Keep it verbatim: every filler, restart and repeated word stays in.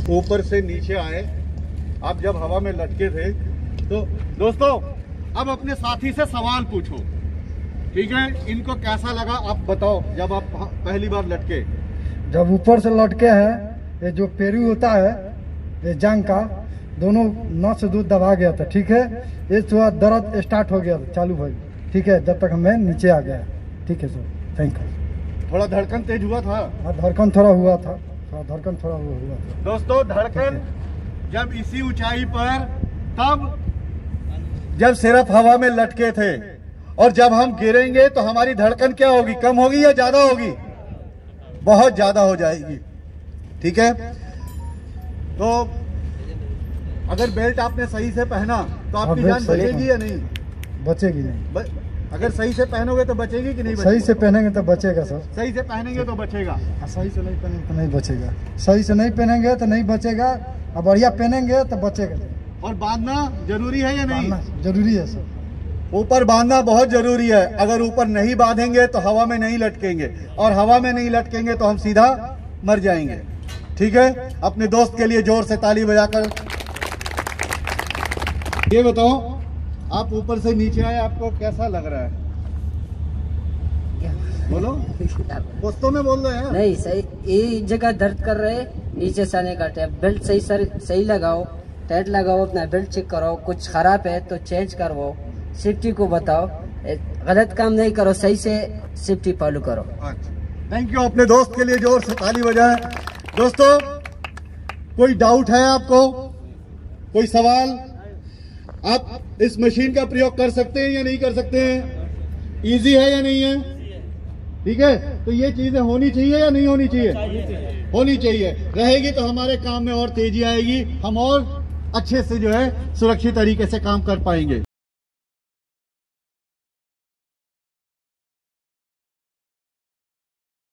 ऊपर से नीचे आए। आप जब हवा में लटके थे तो दोस्तों अब अपने साथी से सवाल पूछो, ठीक है? इनको कैसा लगा आप बताओ जब आप पहली बार लटके? जब ऊपर से लटके हैं, ये जो पेरू होता है ये जांग का, दोनों नस से दूध दबा गया था, ठीक है? ये थोड़ा दर्द स्टार्ट हो गया था, चालू भाई, ठीक है? जब तक हमें नीचे आ गया, ठीक है सर, थैंक यू। थोड़ा धड़कन तेज हुआ था? हाँ, धड़कन थोड़ा हुआ था, थोड़ा धड़कन थोड़ा हुआ था। दोस्तों धड़कन जब इसी ऊंचाई पर, तब जब सिर्फ हवा में लटके थे, और जब हम गिरेंगे तो हमारी धड़कन क्या होगी? कम होगी या ज्यादा होगी? बहुत ज्यादा हो जाएगी, ठीक है? तो अगर बेल्ट आपने सही से पहना तो आपकी जान बचेगी या नहीं? बचेगी नहीं। ब... अगर सही से पहनोगे तो बचेगी कि नहीं बचेगी? सही से पहनेंगे तो बचेगा सर। सही से पहनेंगे तो बचेगा। सही से नहीं पहनेंगे तो नहीं बचेगा। सही से नहीं पहनेंगे तो नहीं बचेगा, और बढ़िया पहनेंगे तो बचेगा। और बांधना जरूरी है या नहीं? जरूरी है सर। ऊपर बांधना बहुत जरूरी है। अगर ऊपर नहीं बांधेंगे तो हवा में नहीं लटकेंगे, और हवा में नहीं लटकेंगे तो हम सीधा मर जाएंगे, ठीक है? अपने दोस्त के लिए जोर से ताली बजाकर। ये बताओ, आप ऊपर से नीचे आए, आपको कैसा लग रहा है? बोलो, दोस्तों में बोल रहे हैं। नहीं सही, ये जगह दर्द कर रहे, नीचे से आने का टाइम। बेल्ट सही सर सही लगाओ, टाइट लगाओ, अपना बेल्ट चेक करो, कुछ खराब है तो चेंज करवाओ, सेफ्टी को बताओ, गलत काम नहीं करो, सही से सेफ्टी फॉलो करो। Thank you. अपने दोस्त के लिए जोर से ताली बजाएं। दोस्तों कोई डाउट है आपको? कोई सवाल? आप इस मशीन का प्रयोग कर सकते हैं या नहीं कर सकते हैं? इजी है या नहीं है? ठीक है, तो ये चीजें होनी चाहिए या नहीं होनी चाहिए? होनी चाहिए। रहेगी तो हमारे काम में और तेजी आएगी, हम और अच्छे से जो है सुरक्षित तरीके से काम कर पाएंगे।